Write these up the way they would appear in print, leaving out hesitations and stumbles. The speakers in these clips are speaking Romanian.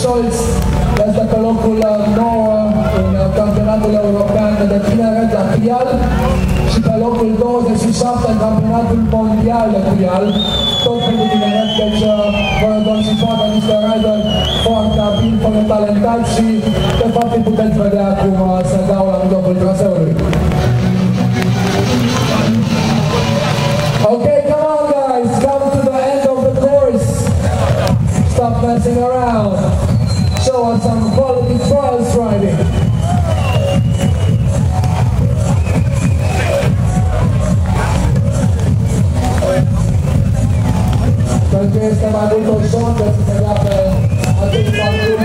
Scholz este pe locul 9 în campionatul european de tineret la trial și pe locul 27 în campionatul mondial de trial, tot pentru tineret, deci vă și facă niște rider foarte abili, foarte talentați și de fapt îi puteți vedea cum se dau la mijlocul traseului. Okay, come on guys, come to the end of the course. Stop messing around. Show us some quality trials riding. Pentru că este mai mult o șoncă să se dea pe acest parcurs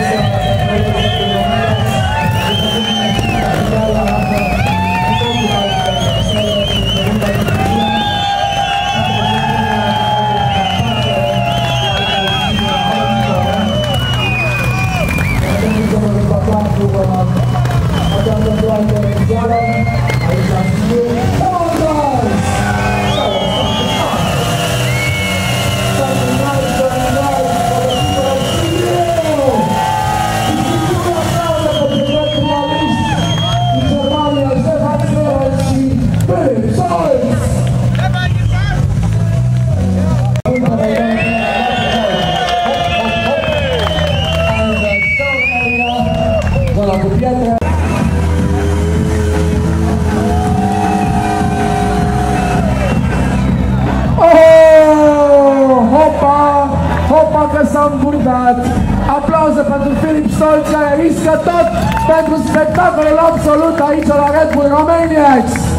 s-a îmburdat. Aplauze pentru Filip Scholz, care riscă tot pentru spectacolul absolut aici la Red Bull Romaniacs.